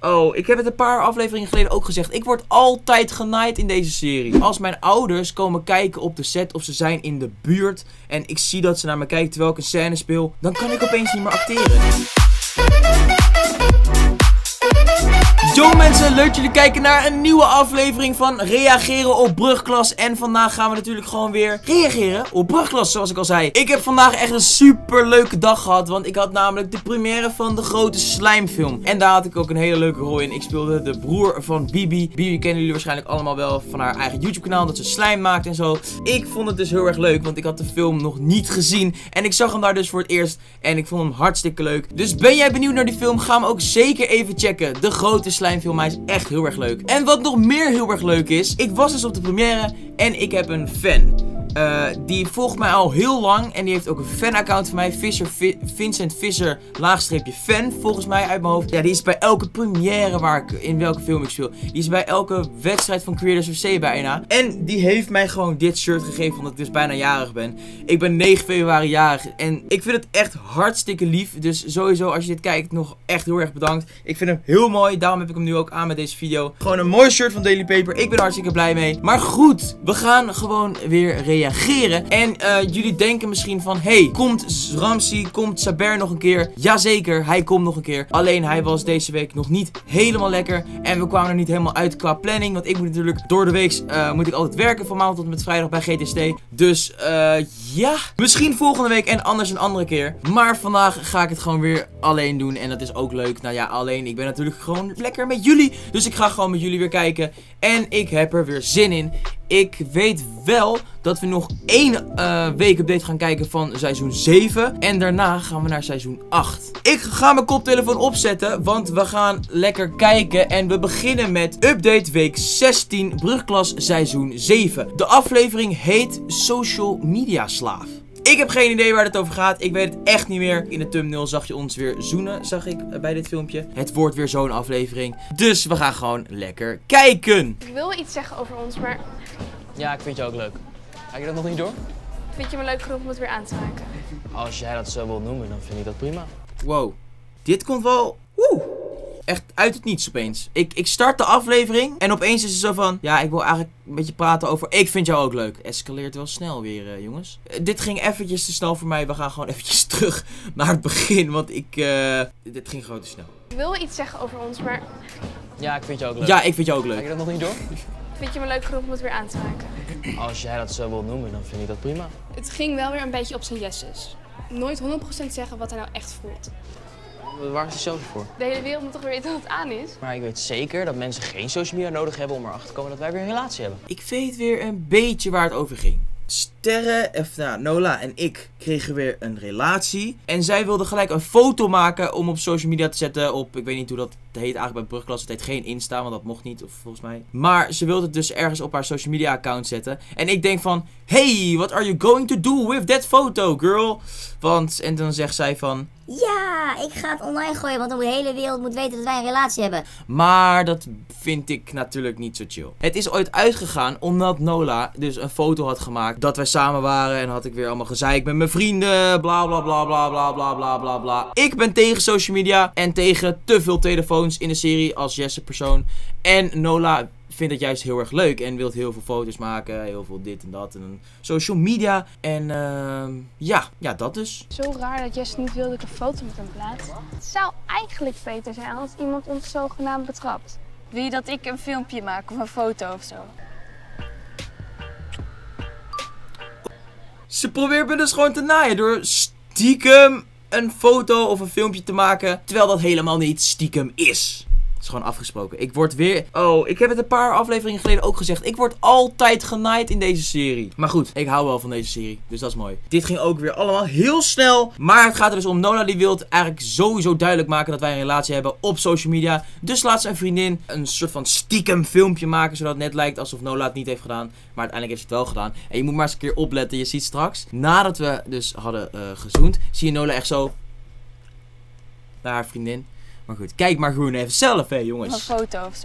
Oh, ik heb het een paar afleveringen geleden ook gezegd. Ik word altijd genaaid in deze serie. Als mijn ouders komen kijken op de set of ze zijn in de buurt en ik zie dat ze naar me kijken terwijl ik een scène speel, dan kan ik opeens niet meer acteren. Yo mensen, leuk dat jullie kijken naar een nieuwe aflevering van Reageren op Brugklas. En vandaag gaan we natuurlijk gewoon weer reageren op Brugklas, zoals ik al zei. Ik heb vandaag echt een super leuke dag gehad, want ik had namelijk de première van de grote slijmfilm. En daar had ik ook een hele leuke rol in. Ik speelde de broer van Bibi. Bibi kennen jullie waarschijnlijk allemaal wel van haar eigen YouTube kanaal, dat ze slijm maakt en zo. Ik vond het dus heel erg leuk, want ik had de film nog niet gezien. En ik zag hem daar dus voor het eerst en ik vond hem hartstikke leuk. Dus ben jij benieuwd naar die film? Ga hem ook zeker even checken. De grote slijmfilm, hij is echt heel erg leuk. En wat nog meer heel erg leuk is, ik was dus op de première en ik heb een fan. Die volgt mij al heel lang en die heeft ook een fanaccount van mij, Vincent Visser _fan, volgens mij uit mijn hoofd. Ja, die is bij elke première waar ik, in welke film ik speel. Die is bij elke wedstrijd van Creators FC bijna. En die heeft mij gewoon dit shirt gegeven, omdat ik dus bijna jarig ben. Ik ben 9 februari jarig en ik vind het echt hartstikke lief. Dus sowieso, als je dit kijkt, nog echt heel erg bedankt. Ik vind hem heel mooi, daarom heb ik hem nu ook aan met deze video. Gewoon een mooi shirt van Daily Paper, ik ben er hartstikke blij mee. Maar goed, we gaan gewoon weer reageren. En jullie denken misschien van, hey, komt Ramsey, komt Saber nog een keer? Jazeker, hij komt nog een keer. Alleen hij was deze week nog niet helemaal lekker. En we kwamen er niet helemaal uit qua planning. Want ik moet natuurlijk door de week moet ik altijd werken van maandag tot en met vrijdag bij GTST. Dus ja, misschien volgende week en anders een andere keer. Maar vandaag ga ik het gewoon weer alleen doen. En dat is ook leuk. Nou ja, alleen, ik ben natuurlijk gewoon lekker met jullie. Dus ik ga gewoon met jullie weer kijken. En ik heb er weer zin in. Ik weet wel dat we nog 1 week update gaan kijken van seizoen 7. En daarna gaan we naar seizoen 8. Ik ga mijn koptelefoon opzetten, want we gaan lekker kijken. En we beginnen met update week 16, Brugklas seizoen 7. De aflevering heet Social Media Slaaf. Ik heb geen idee waar het over gaat. Ik weet het echt niet meer. In de thumbnail zag je ons weer zoenen, zag ik bij dit filmpje. Het wordt weer zo'n aflevering. Dus we gaan gewoon lekker kijken. Ik wil iets zeggen over ons, maar... Ja, ik vind je ook leuk. Ga je dat nog niet door? Vind je me leuk genoeg om het weer aan te maken? Als jij dat zo wilt noemen, dan vind ik dat prima. Wow. Dit komt wel... Echt uit het niets opeens. Ik start de aflevering en opeens is het zo van... Ja, ik wil eigenlijk een beetje praten over... Ik vind jou ook leuk. Escaleert wel snel weer, jongens. Dit ging eventjes te snel voor mij. We gaan gewoon eventjes terug naar het begin. Want dit ging gewoon te snel. Ik wil iets zeggen over ons, maar... Ja, ik vind je ook leuk. Ja, ik vind jou ook Ga leuk. je dat nog niet door? Vind je me leuk genoeg om het weer aan te maken? Als jij dat zo wilt noemen, dan vind ik dat prima. Het ging wel weer een beetje op zijn jesses. Nooit 100% zeggen wat hij nou echt voelt. Waar is hij zelf voor? De hele wereld moet toch weer weten wat het aan is? Maar ik weet zeker dat mensen geen social media nodig hebben om erachter te komen dat wij weer een relatie hebben. Ik weet weer een beetje waar het over ging. Nola en ik kregen weer een relatie. En zij wilde gelijk een foto maken om op social media te zetten. Op, ik weet niet hoe dat heet eigenlijk bij Brugklas. Het heet geen Insta, want dat mocht niet, of volgens mij. Maar ze wilde het dus ergens op haar social media account zetten. En ik denk van, hey, what are you going to do with that photo, girl? Want, en dan zegt zij van... Ja, ik ga het online gooien, want dan moet de hele wereld moet weten dat wij een relatie hebben. Maar dat vind ik natuurlijk niet zo chill. Het is ooit uitgegaan omdat Nola dus een foto had gemaakt dat wij samen waren. En had ik weer allemaal gezeik met mijn vrienden. Bla bla bla bla bla bla bla bla bla. Ik ben tegen social media en tegen te veel telefoons in de serie als Jesse persoon. En Nola vindt het juist heel erg leuk en wil heel veel foto's maken, heel veel dit en dat en social media en ja, dat dus. Zo raar dat Jess niet wilde dat ik een foto met hem plaats. Het zou eigenlijk beter zijn als iemand ons zogenaamd betrapt. Wil je dat ik een filmpje maak of een foto of zo? Ze probeert me dus gewoon te naaien door stiekem een foto of een filmpje te maken, terwijl dat helemaal niet stiekem is. Het is gewoon afgesproken. Ik word weer... Oh, ik heb het een paar afleveringen geleden ook gezegd. Ik word altijd genaaid in deze serie. Maar goed, ik hou wel van deze serie. Dus dat is mooi. Dit ging ook weer allemaal heel snel. Maar het gaat er dus om. Nola die wil eigenlijk sowieso duidelijk maken dat wij een relatie hebben op social media. Dus laat zijn vriendin een soort van stiekem filmpje maken. Zodat het net lijkt alsof Nola het niet heeft gedaan. Maar uiteindelijk heeft ze het wel gedaan. En je moet maar eens een keer opletten. Je ziet straks, nadat we dus hadden gezoend, zie je Nola echt zo naar haar vriendin. Maar goed, kijk maar gewoon even zelf, hè, jongens. Een foto of zo.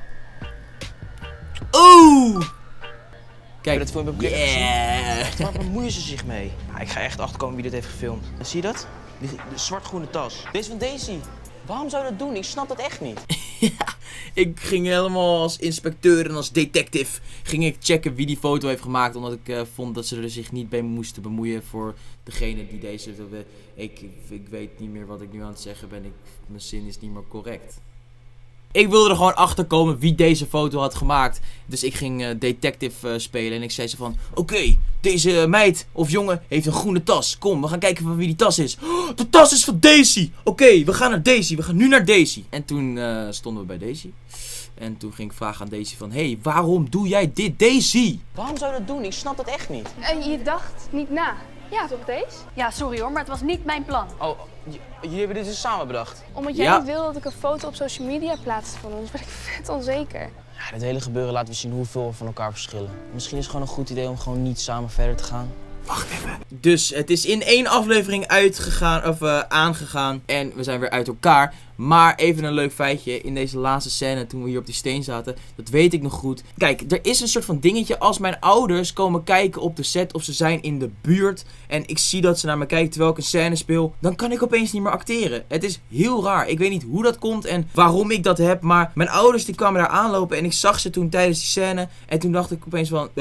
Oeh! Kijk, dat filmpje op yeah. Waar bemoeien ze zich mee? Ja, ik ga echt achterkomen wie dit heeft gefilmd. Zie je dat? De zwart-groene tas. Deze van Daisy. Waarom zou je dat doen? Ik snap dat echt niet. Ja, ik ging helemaal als inspecteur en als detective ging ik checken wie die foto heeft gemaakt. Omdat ik vond dat ze er zich niet bij moesten bemoeien voor degene die deze... Ik weet niet meer wat ik nu aan het zeggen ben. Mijn zin is niet meer correct. Ik wilde er gewoon achter komen wie deze foto had gemaakt. Dus ik ging detective spelen en ik zei ze van... Oké, deze meid of jongen heeft een groene tas. Kom, we gaan kijken van wie die tas is. Oh, de tas is van Daisy. Oké, we gaan naar Daisy. We gaan nu naar Daisy. En toen stonden we bij Daisy. En toen ging ik vragen aan Daisy van... Hey, waarom doe jij dit, Daisy? Waarom zou je dat doen? Ik snap dat echt niet. En je dacht niet na. Ja, toch deze? Ja, sorry hoor, maar het was niet mijn plan. Oh, jullie hebben dit dus samen bedacht? Omdat jij Ja. niet wil dat ik een foto op social media plaatste van ons, ben ik vet onzeker. Ja, dit hele gebeuren laat we zien hoeveel we van elkaar verschillen. Misschien is het gewoon een goed idee om gewoon niet samen verder te gaan. Wacht even. Dus het is in 1 aflevering aangegaan. En we zijn weer uit elkaar. Maar even een leuk feitje. In deze laatste scène, toen we hier op die steen zaten. Dat weet ik nog goed. Kijk, er is een soort van dingetje. Als mijn ouders komen kijken op de set. Of ze zijn in de buurt. En ik zie dat ze naar me kijken terwijl ik een scène speel. Dan kan ik opeens niet meer acteren. Het is heel raar. Ik weet niet hoe dat komt en waarom ik dat heb. Maar mijn ouders die kwamen daar aanlopen. En ik zag ze toen tijdens die scène. En toen dacht ik opeens van...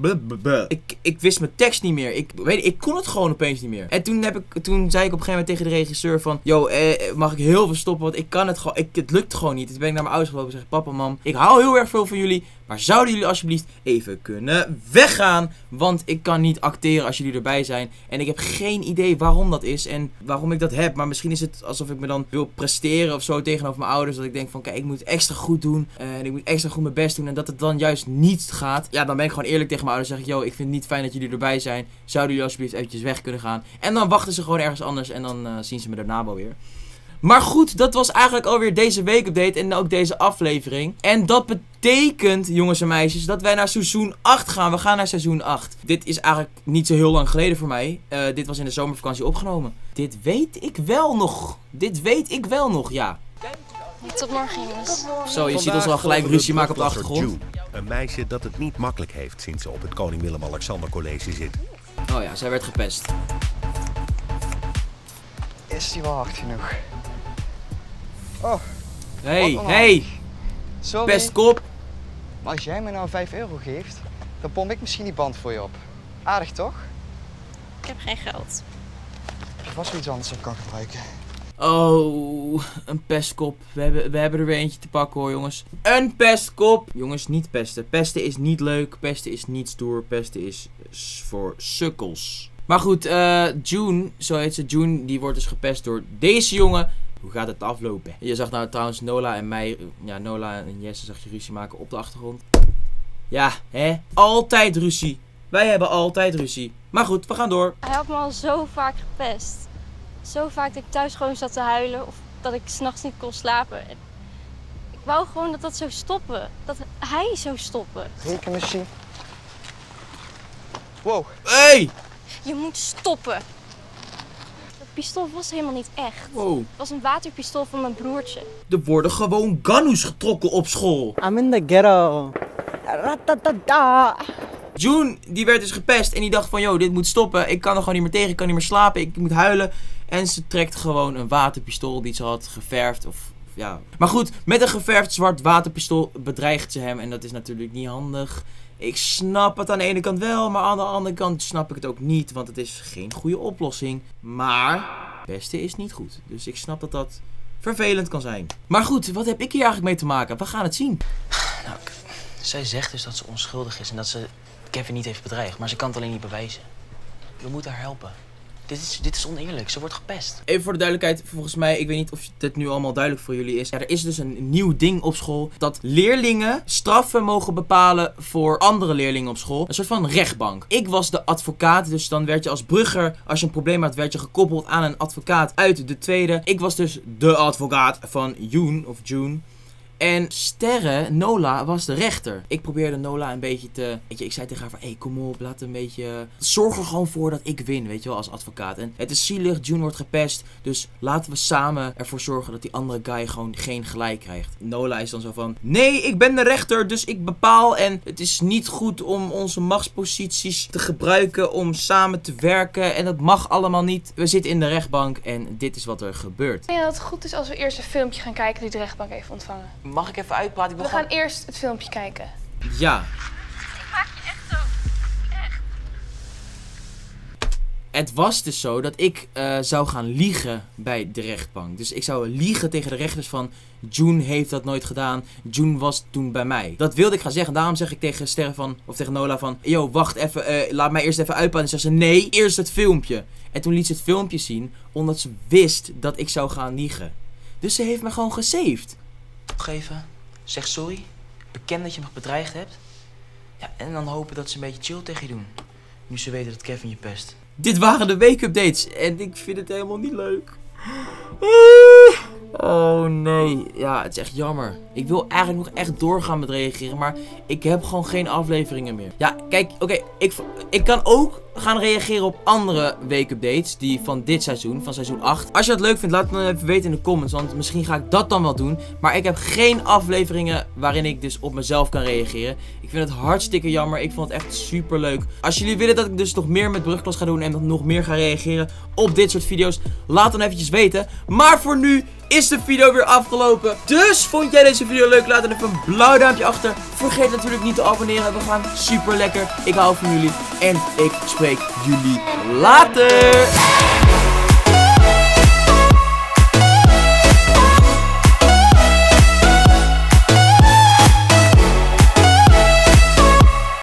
Ik wist mijn tekst niet meer. Ik kon het gewoon opeens niet meer. En toen zei ik op een gegeven moment tegen de regisseur van... Yo, mag ik heel veel stoppen? Want ik kan het gewoon... Het lukt gewoon niet. Toen ben ik naar mijn ouders gelopen en zeg... Papa, mam, ik hou heel erg veel van jullie. Maar zouden jullie alsjeblieft even kunnen weggaan? Want ik kan niet acteren als jullie erbij zijn. En ik heb geen idee waarom dat is. En waarom ik dat heb. Maar misschien is het alsof ik me dan wil presteren of zo tegenover mijn ouders. Dat ik denk van kijk, ik moet het extra goed doen. En ik moet extra goed mijn best doen. En dat het dan juist niet gaat. Ja, dan ben ik gewoon eerlijk tegen mijn ouders. Zeg ik, yo, ik vind het niet fijn dat jullie erbij zijn. Zouden jullie alsjeblieft eventjes weg kunnen gaan? En dan wachten ze gewoon ergens anders. En dan zien ze me daarna wel weer. Maar goed, dat was eigenlijk alweer deze weekupdate en ook deze aflevering. En dat betekent, jongens en meisjes, dat wij naar seizoen 8 gaan. We gaan naar seizoen 8. Dit is eigenlijk niet zo heel lang geleden voor mij. Dit was in de zomervakantie opgenomen. Dit weet ik wel nog. Ja. Tot morgen, jongens. Zo, je ziet ons al gelijk ruzie maken op de achtergrond. June, een meisje dat het niet makkelijk heeft sinds ze op het Koning Willem-Alexander College zit. Oh ja, zij werd gepest. Is die wel hard genoeg? Oh, Hey, sorry. pestkop. Maar als jij me nou €5 geeft, dan pomp ik misschien die band voor je op. Aardig toch? Ik heb geen geld. Heb je vast wel iets anders op kan gebruiken? Oh, een pestkop. We hebben er weer eentje te pakken hoor, jongens. Een pestkop. Jongens, niet pesten. Pesten is niet leuk. Pesten is niet stoer. Pesten is voor sukkels. Maar goed, June, zo heet ze. June, die wordt dus gepest door deze jongen. Hoe gaat het aflopen? Je zag nou trouwens Nola en mij, ja, Nola en Jesse zag je ruzie maken op de achtergrond. Ja, hè? Altijd ruzie. Wij hebben altijd ruzie. Maar goed, we gaan door. Hij had me al zo vaak gepest. Zo vaak dat ik thuis gewoon zat te huilen of dat ik 's nachts niet kon slapen. En ik wou gewoon dat dat zou stoppen. Dat hij zou stoppen. Rekenmachine. Wow. Hey! Je moet stoppen. Dat pistool was helemaal niet echt. Wow. Het was een waterpistool van mijn broertje. Er worden gewoon gannoes getrokken op school. I'm in the ghetto. Ratatata. June, die werd dus gepest en die dacht van, yo, dit moet stoppen. Ik kan er gewoon niet meer tegen, ik kan niet meer slapen, ik moet huilen. En ze trekt gewoon een waterpistool die ze had geverfd of... Ja. Maar goed, met een geverfd zwart waterpistool bedreigt ze hem en dat is natuurlijk niet handig. Ik snap het aan de ene kant wel, maar aan de andere kant snap ik het ook niet, want het is geen goede oplossing. Maar het beste is niet goed, dus ik snap dat dat vervelend kan zijn. Maar goed, wat heb ik hier eigenlijk mee te maken? We gaan het zien. Nou, zij zegt dus dat ze onschuldig is en dat ze Kevin niet heeft bedreigd, maar ze kan het alleen niet bewijzen. We moeten haar helpen. Dit is oneerlijk, ze wordt gepest. Even voor de duidelijkheid, volgens mij, ik weet niet of dit nu allemaal duidelijk voor jullie is. Ja, er is dus een nieuw ding op school dat leerlingen straffen mogen bepalen voor andere leerlingen op school. Een soort van rechtbank. Ik was de advocaat, dus dan werd je als brugger, als je een probleem had, werd je gekoppeld aan een advocaat uit de tweede. Ik was dus de advocaat van June. En Sterre, Nola, was de rechter. Ik probeerde Nola een beetje te... Weet je, ik zei tegen haar van, hey, kom op, laat een beetje... Zorg er gewoon voor dat ik win, weet je wel, als advocaat. En het is zielig, June wordt gepest. Dus laten we samen ervoor zorgen dat die andere guy gewoon geen gelijk krijgt. Nola is dan zo van, nee, ik ben de rechter, dus ik bepaal. En het is niet goed om onze machtsposities te gebruiken om samen te werken. En dat mag allemaal niet. We zitten in de rechtbank en dit is wat er gebeurt. Ik denk dat het goed is als we eerst een filmpje gaan kijken die de rechtbank heeft ontvangen. mag ik even uitpraten? We gaan eerst het filmpje kijken. Ja. Ik maak je echt zo. Echt. Het was dus zo dat ik zou gaan liegen bij de rechtbank. Dus ik zou liegen tegen de rechters van... June heeft dat nooit gedaan. June was toen bij mij. Dat wilde ik gaan zeggen. Daarom zeg ik tegen Sterre van... Of tegen Nola van... Yo, wacht even. Laat mij eerst even uitpraten. En zei ze... Nee, eerst het filmpje. En toen liet ze het filmpje zien. Omdat ze wist dat ik zou gaan liegen. Dus ze heeft me gewoon gesaved. Geven. Zeg sorry. Beken dat je me bedreigd hebt. Ja, en dan hopen dat ze een beetje chill tegen je doen. Nu ze weten dat Kevin je pest. Dit waren de wake-updates. En ik vind het helemaal niet leuk. Oh nee. Ja, het is echt jammer. Ik wil eigenlijk nog echt doorgaan met reageren. Maar ik heb gewoon geen afleveringen meer. Ja, kijk. Oké. Ik kan ook gaan reageren op andere wake-updates. Die van dit seizoen. Van seizoen 8. Als je dat leuk vindt, laat het dan even weten in de comments. Want misschien ga ik dat dan wel doen. Maar ik heb geen afleveringen waarin ik dus op mezelf kan reageren. Ik vind het hartstikke jammer. Ik vond het echt super leuk. Als jullie willen dat ik dus nog meer met Brugklas ga doen. En nog meer ga reageren op dit soort video's. Laat dan eventjes weten. Maar voor nu is de video weer afgelopen. Dus vond jij deze video leuk? Laat dan even een blauw duimpje achter. Vergeet natuurlijk niet te abonneren. We gaan super lekker. Ik hou van jullie. En ik spreek jullie later.